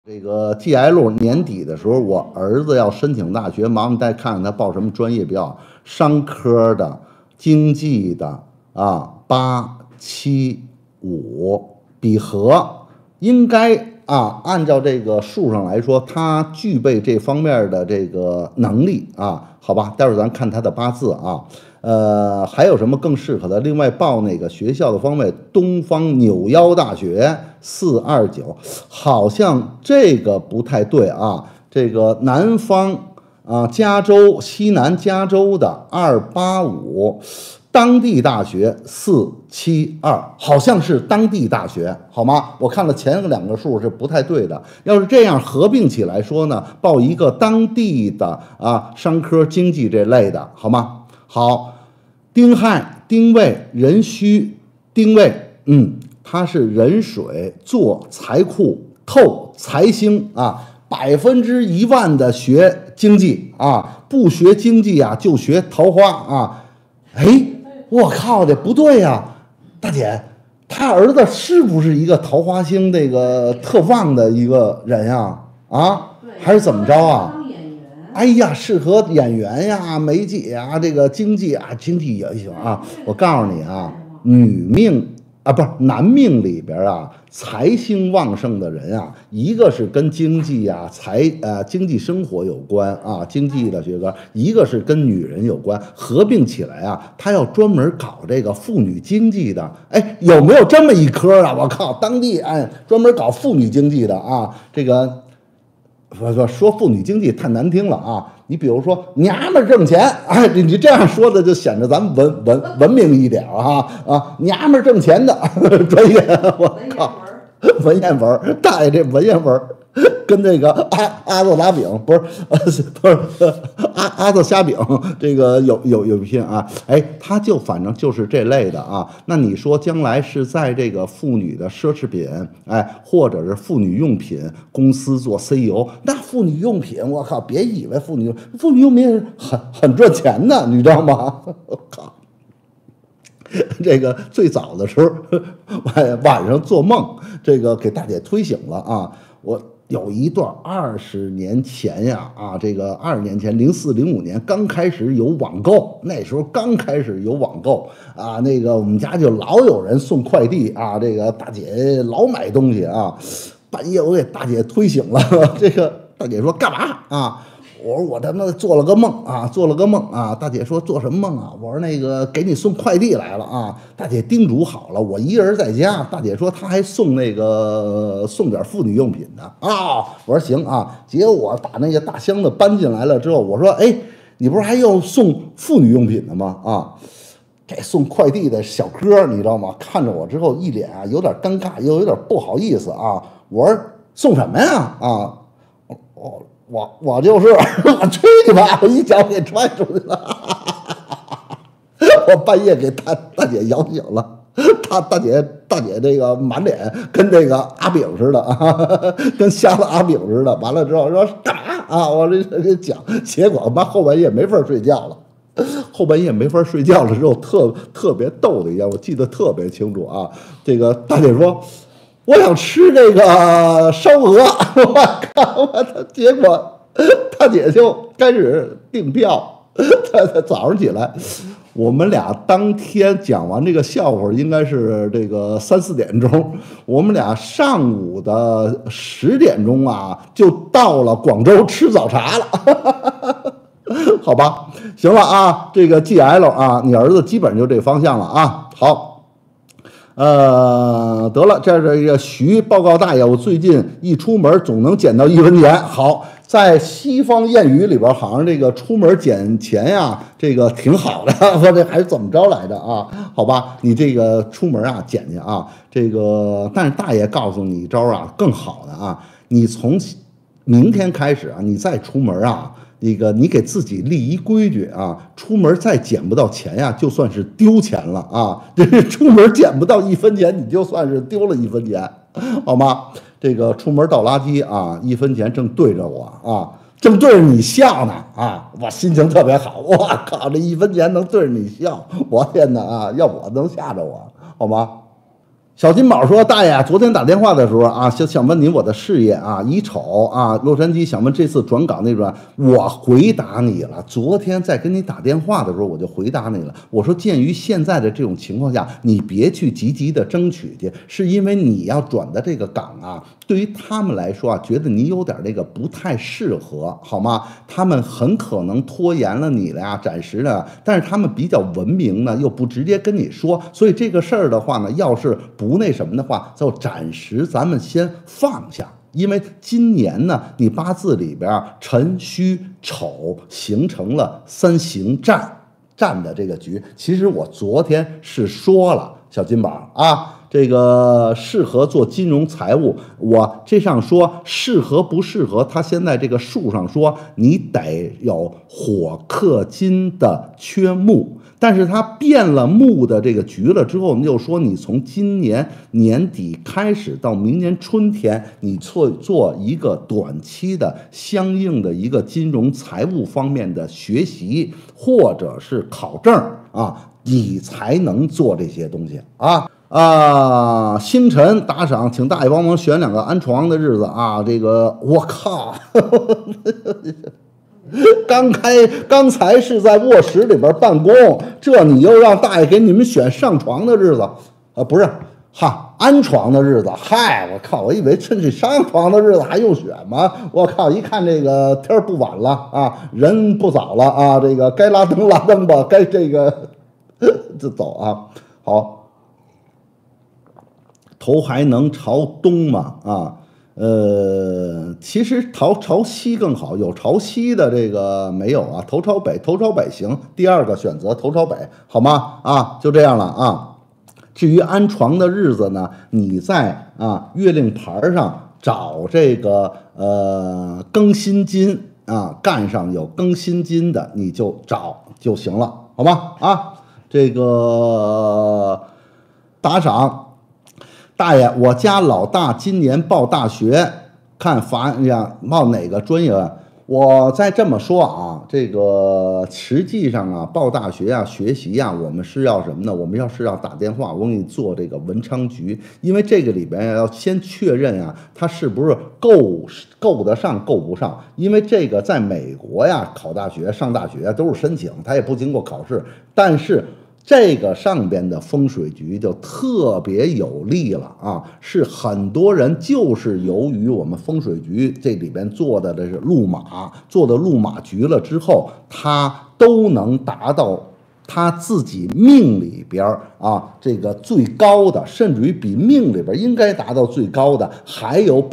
这个 GL 年底的时候，我儿子要申请大学，麻烦再看看他报什么专业比较好，商科的、经济的875比核，应该按照这个数上来说，他具备这方面的这个能力好吧？待会儿咱看他的八字还有什么更适合的？另外报哪个学校的方位？东方纽腰大学429，好像这个不太对这个南方加州西南加州的285，当地大学472，好像是当地大学，好吗？我看了前两个数是不太对的。要是这样合并起来说呢，报一个当地的商科经济这类的，好吗？好，丁亥、丁未、壬戌、丁未，它是壬水坐财库透财星100%的学经济不学经济就学桃花我靠的不对呀，大姐，他儿子是不是一个桃花星这个特旺的一个人还是怎么着哎呀，适合演员呀、媒介呀，这个经济经济也行我告诉你女命不是男命里边财星旺盛的人一个是跟经济经济生活有关经济的学科，一个是跟女人有关，合并起来他要专门搞这个妇女经济的。哎，有没有这么一科我靠，当地专门搞妇女经济的这个。说妇女经济太难听了你比如说娘们挣钱，你这样说的就显得咱们文明一点娘们挣钱的专业，我靠，文言文，大爷这文言文跟这个阿子拉饼不是阿子虾饼这个有拼他就反正就是这类的那你说将来是在这个妇女的奢侈品或者是妇女用品公司做 CEO， 那妇女用品我靠，别以为妇女用品很赚钱的，你知道吗？我靠。这个最早的时候晚上做梦，这个给大姐推醒了我有一段20年前这个20年前04、05年刚开始有网购，那时候刚开始有网购那个我们家就老有人送快递这个大姐老买东西半夜我给大姐推醒了，这个大姐说干嘛我说我他妈做了个梦大姐说做什么梦我说那个给你送快递来了大姐叮嘱好了，我一人在家，大姐说她还送点妇女用品的我说行结果我把那个大箱子搬进来了之后，我说你不是还要送妇女用品的吗这送快递的小哥你知道吗，看着我之后一脸有点尴尬又有点不好意思我说送什么呀我就是我去你妈！我一脚给踹出去了，我半夜给大姐摇醒了，大姐这个满脸跟这个阿炳似的跟瞎了阿炳似的。完了之后说干嘛我这讲，结果妈后半夜没法睡觉了。后半夜没法睡觉了之后，特别逗的一样，我记得特别清楚这个大姐说。我想吃这个烧鹅，我靠！结果大姐就开始订票。早上起来，我们俩当天讲完这个笑话，应该是这个3、4点钟。我们俩上午的10点钟就到了广州吃早茶了。好吧，行了这个 GL 你儿子基本就这方向了好。得了，这是一个徐报告大爷，我最近一出门总能捡到1分钱。好，在西方谚语里边，好像这个出门捡钱这个挺好的，说这还是怎么着来着好吧，你这个出门捡去这个，但是大爷告诉你一招更好的你从明天开始你再出门那个你给自己立一规矩出门再捡不到钱就算是丢钱了这是出门捡不到1分钱，你就算是丢了1分钱，好吗？这个出门倒垃圾1分钱正对着我正对着你笑呢我心情特别好，我靠，这1分钱能对着你笑，我天哪要我能吓着我，好吗？ 小金宝说：“大爷，昨天打电话的时候啊，想问您我的事业啊，乙丑啊，洛杉矶想问这次转岗那转，我回答你了。昨天在跟你打电话的时候，我就回答你了。我说，鉴于现在的这种情况下，你别去积极的争取去，是因为你要转的这个岗啊，对于他们来说啊，觉得你有点那个不太适合，好吗？他们很可能拖延了你了呀，暂时的，但是他们比较文明呢，又不直接跟你说，所以这个事儿的话呢，要是不那什么的话，就暂时咱们先放下。因为今年呢，你八字里边辰戌丑形成了三行战的这个局。其实我昨天是说了，小金宝啊，这个适合做金融财务，我这上说适合不适合，他现在这个数上说你得有火克金的缺木。但是他变了木的这个局了之后，又说你从今年年底开始到明年春天，你做一个短期的相应的一个金融财务方面的学习，或者是考证啊，你才能做这些东西啊。星辰打赏，请大爷帮忙选2个安床的日子啊！这个我靠。刚才是在卧室里边办公，这你又让大爷给你们选上床的日子啊？不是哈，安床的日子。嗨，我靠，我以为趁这上床的日子还用选吗？我靠，一看这个天儿不晚了啊，人不早了啊，这个该拉灯拉灯吧，该这个就走啊。好，头还能朝东吗？啊？其实朝西更好，有朝西的这个没有啊？头朝北行。第2个选择头朝北，好吗？啊，就这样了啊。至于安床的日子呢，你在月令牌上找这个庚辛金啊，干上有庚辛金的，你就找就行了，好吗？啊，这个打赏。大爷，我家老大今年报大学，看报哪个专业？我再这么说啊，这个实际上啊，报大学啊，学习啊，我们是要什么呢？我们要打电话，我给你做这个文昌局，因为这个里边要先确认啊，他是不是够得上，够不上？因为这个在美国呀，考大学、上大学都是申请，他也不经过考试，但是。这个上边的风水局就特别有利了啊！是很多人就是由于我们风水局这里边做的这是路马局了之后，他都能达到他自己命里边啊这个最高的，甚至于比命里边应该达到最高的，还有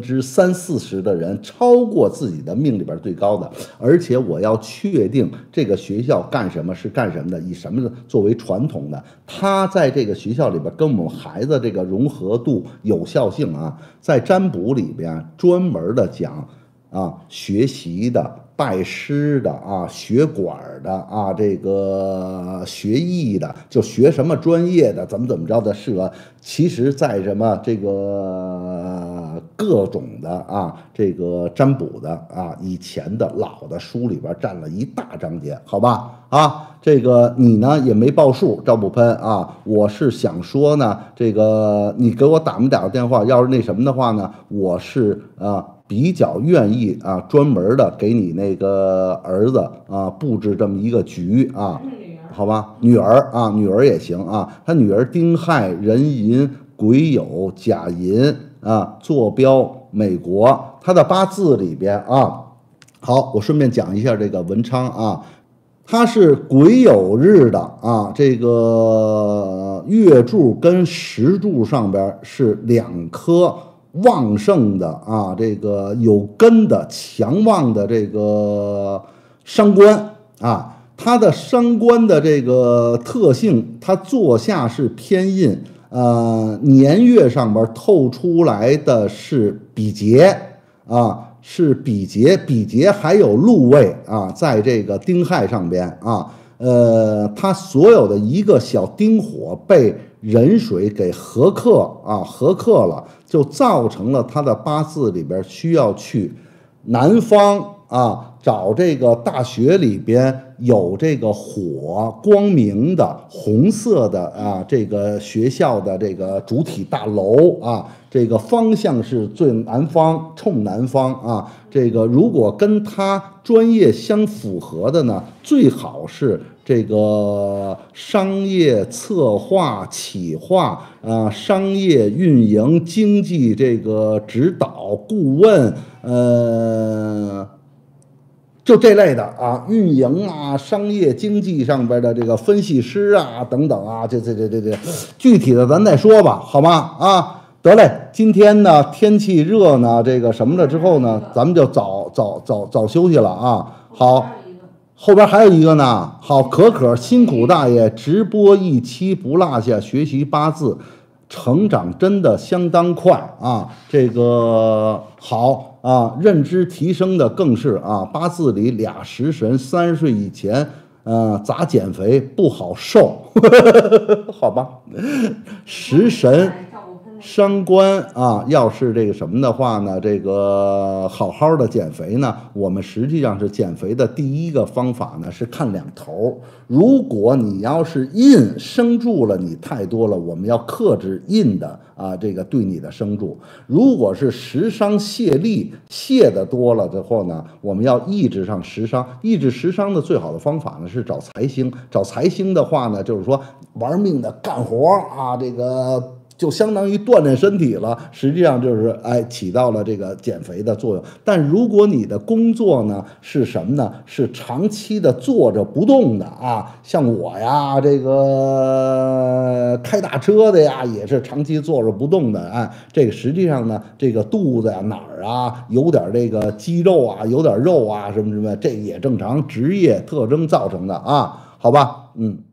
30-40%的人超过自己的命里边最高的。而且我要确定这个学校干什么是干什么的，以什么作为传统的，他在这个学校里边跟我们孩子这个融合度、有效性啊，在占卜里边专门的讲啊，学习的。拜师的啊，学馆的啊，这个学艺的，就学什么专业的，怎么着的适合。其实，在什么这个各种的啊，这个占卜的啊，以前的老的书里边占了一大章节，好吧？啊，这个你呢也没报数，赵不喷啊，我是想说呢，这个你给我打个电话，要是那什么的话呢，我是比较愿意啊，专门的给你那个儿子啊布置这么一个局啊，好吧？女儿也行啊。他女儿丁亥、壬寅、癸酉、甲寅啊，坐标美国。他的八字里边啊，好，我顺便讲一下这个文昌啊，他是癸酉日的啊，这个月柱跟时柱上边是2颗。旺盛的啊，这个有根的强旺的这个伤官啊，它的伤官的这个特性，它坐下是偏印，年月上边透出来的是比劫啊，是比劫还有禄位啊，在这个丁亥上边啊，它所有的一个小丁火被壬水给合克了，就造成了他的八字里边需要去南方啊，找这个大学里边有这个火光明的红色的啊，这个学校的这个主体大楼啊，这个方向是最南方，冲南方啊。这个如果跟他专业相符合的呢，最好是这个商业策划、企划啊，商业运营、经济这个指导顾问，就这类的啊，运营啊，商业经济上边的这个分析师啊，等等啊，这，具体的咱再说吧，好吗？啊。得嘞，今天呢天气热呢，这个什么了之后呢，咱们就早休息了啊。好，后边还有一个呢。好，可辛苦大爷直播一期不落下，学习八字，成长真的相当快啊。这个好啊，认知提升的更是啊，八字里俩食神，30岁以前。咋减肥不好瘦，好吧？食神伤官啊，要是这个什么的话呢，这个好好的减肥呢，我们实际上是减肥的第一个方法呢是看两头。如果你要是印生住了你太多了，我们要克制印的啊，这个对你的生住。如果是食伤泄力泄的多了之后呢，我们要抑制上食伤。抑制食伤的最好的方法呢是找财星。找财星的话呢，就是说玩命的干活啊，这个。就相当于锻炼身体了，实际上就是起到了这个减肥的作用。但如果你的工作呢是什么呢？是长期的坐着不动的啊，像我呀，这个开大车的呀，也是长期坐着不动的。这个实际上呢，这个肚子呀哪儿啊有点这个肌肉啊，有点肉啊什么，这也正常，职业特征造成的啊，好吧，嗯。